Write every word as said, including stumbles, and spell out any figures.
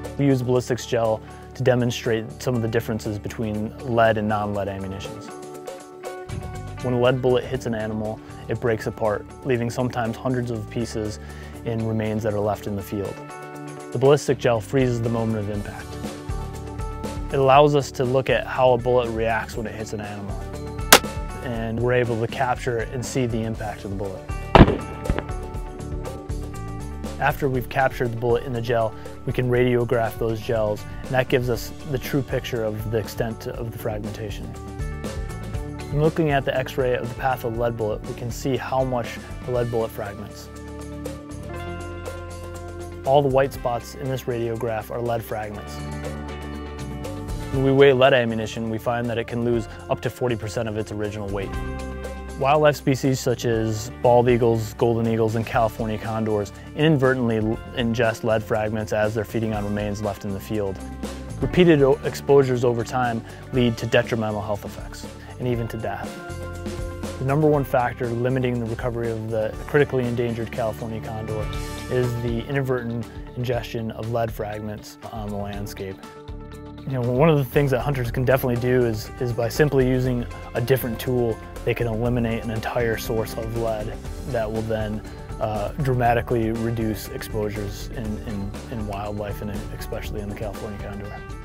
We use ballistics gel to demonstrate some of the differences between lead and non-lead ammunitions. When a lead bullet hits an animal, it breaks apart, leaving sometimes hundreds of pieces in remains that are left in the field. The ballistic gel freezes the moment of impact. It allows us to look at how a bullet reacts when it hits an animal, and we're able to capture it and see the impact of the bullet. After we've captured the bullet in the gel, we can radiograph those gels, and that gives us the true picture of the extent of the fragmentation. When looking at the X-ray of the path of the lead bullet, we can see how much the lead bullet fragments. All the white spots in this radiograph are lead fragments. When we weigh lead ammunition, we find that it can lose up to forty percent of its original weight. Wildlife species such as bald eagles, golden eagles, and California condors inadvertently ingest lead fragments as they're feeding on remains left in the field. Repeated exposures over time lead to detrimental health effects, and even to death. The number one factor limiting the recovery of the critically endangered California condor is the inadvertent ingestion of lead fragments on the landscape. You know, one of the things that hunters can definitely do is, is by simply using a different tool, they can eliminate an entire source of lead that will then uh, dramatically reduce exposures in, in, in wildlife, and especially in the California condor.